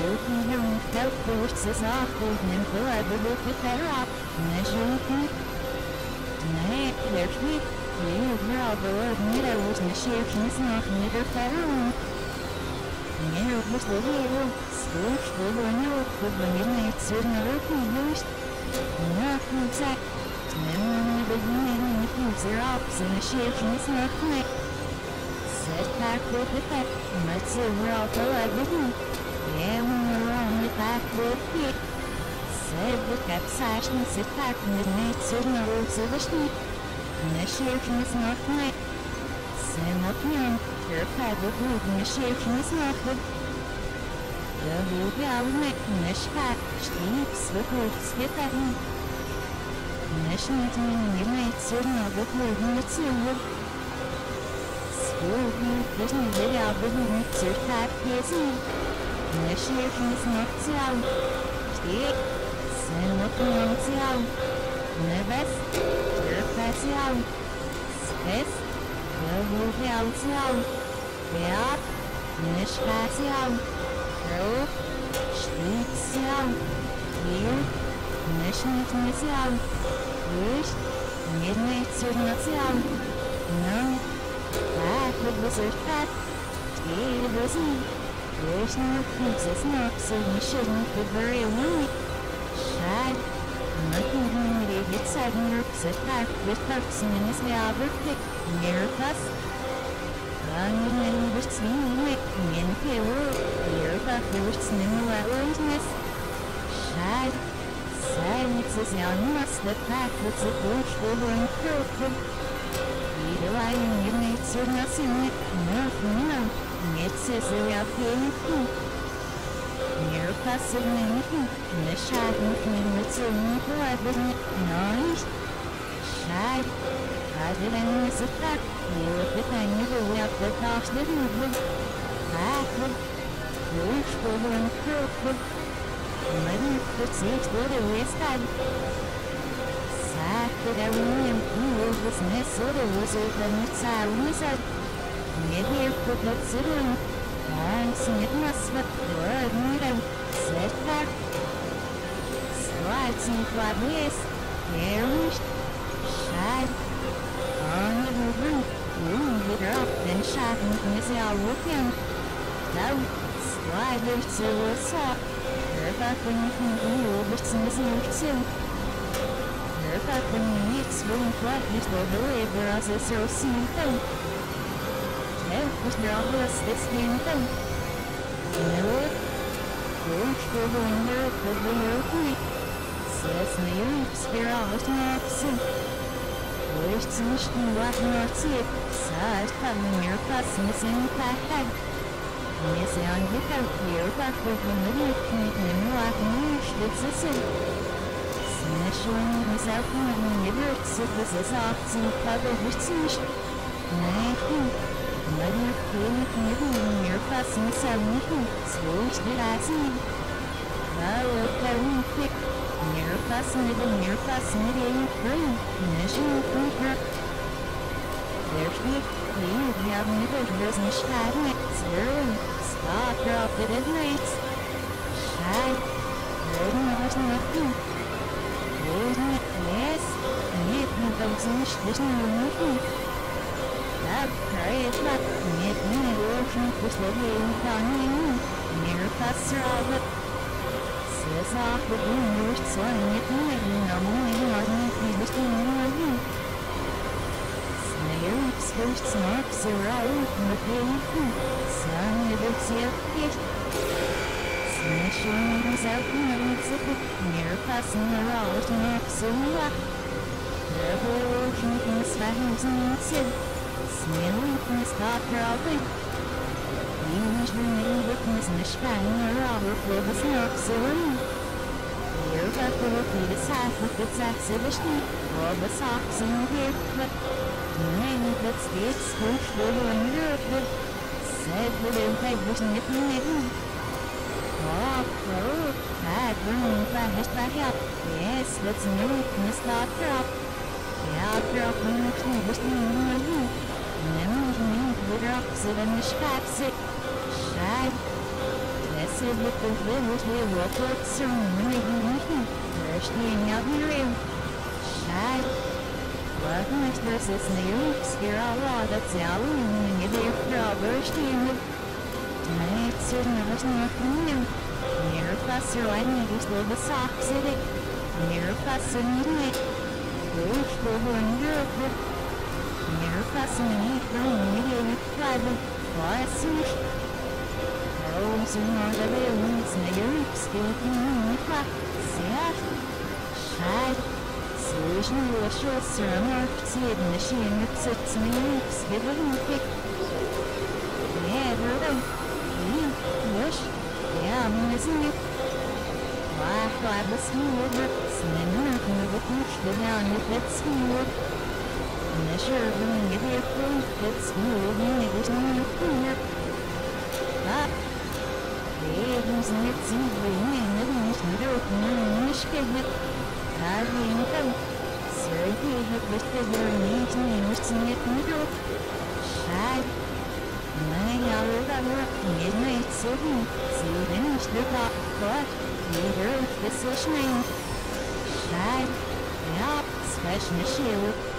Open felt forces off and blood with the terror. Measure nee, there's me. You know the word was the shape is not neither federal. Near was the hero, swoosh over and over the midnight certain open used. Nothing exact. Memory of the human with their ops and the shape is not quite. Set back with the fact, let's say we're all the everything. Yeah, we're on the back with it. Said the capsized sit back midnight certain roads of the street. Initiation is not quite. Same up here, terrified with wood, initiation is not good. The whole government, Nishpat, streets with hoops hit at him. Initiation midnight certain of the wood in the silver. School view, vision video of the wood, certified PSE. Initiation is not sound. Same up here, nervous. Special. Space. Revolution. Beat. Discretion. Rope. Schlitzen. Hier. Nischnitzmission. Licht. Midnight Signation. None. Back with the search path. Stay the sea. There's no princess not so you shouldn't be very lonely. Shy. Nothing it's a nerves attack with person in his albert pick near us. Running with me, in power, here but there's no awareness. Shy, silence is young, must the pack with the bush over and purple. Either lying you made certain nothing, no, it's as a real pain. Near passive anything, in the shadow between the two private noise. Shy, I didn't miss a fact, you look at the new way up the tops the river. Backward, push over and purple. Mother puts each little waistband. Sack that everyone who was Minnesota wizard and its wizard. Maybe put that city. It must have word needed, set back. Slides in progress, perished, shied. On the river, wounded up and shot in his looking. Down, sliders to a sock. Everything from the overseas here too. Everything needs room for the river as a source thing. Was there all this game thing? No. George for the window of the airplane. Says the Europe's here all the time. Where's the mission what not see it? Size coming your customers in the back head. Yes, on the out here, but for the middle and what news it's a sin. Smashing himself in the roots of his ox and covered with fish. 19. Mother came in your fussing something, switch did I see? Oh, carry quick, near fussing it ain't free, measure for her. There's me, you have never risen shy nights, early, stop drop it at nights. Shy, there's nothing. Yes, and yet no there's no nothing. It's not me working with the game coming near faster of it. Says off the boomers, so I make me no more on the thing. Snares, first snaps are out in the paper. Sun of its yet. Smashing is out in the zip, near passing the road, snaps and luck. The whole thing is fast and Smelling stop dropping. Usually witness Mishkan or Robert for the snaps away. Here got the repeat attack with its exhibition, all the socks in the haircut. Nine that states pushed over under it. Said that impact was nipping. Oh, bad room flashed back up. Yes, let's move, stop drop. Yeah, drop when the key was moving. Never the drops of a mishpat sick. Shy. Yes, said that the village will report soon when they do staying out here in Shad. Loudness versus lyrics here a lot of sound in their progress in tonight's certain of us nothing new. Near Passer I need to slow the socks at it. Near Passer needing it. Push for wonderful. Near Passer need from media private. Why suit? Rose and all the villains and the lyrics getting in the clock. See Shad. Solution will show Sir Sid machine that sits in the lyrics giving the pick. Yeah, brother. Wish. Yeah, I'm missing it. Why, I was smooth. Slim from the push the down with that smooth. And the sure when you hear food, it's smooth and it was not a clear. Ah. Yeah, who's in it simply in the news and open and mishkin it. I've been come. Sir, you have listed their names and what's in it in the door. Shad. Midnight City, see them the top, but later this is name. Shad, yeah, special shield.